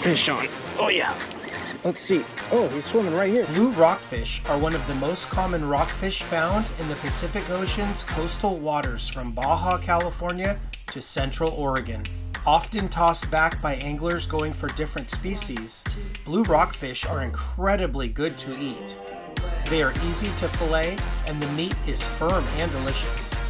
fish on. Oh yeah. Let's see. Oh, he's swimming right here. Blue rockfish are one of the most common rockfish found in the Pacific Ocean's coastal waters from Baja, California to Central Oregon. Often tossed back by anglers going for different species, blue rockfish are incredibly good to eat. They are easy to fillet and the meat is firm and delicious.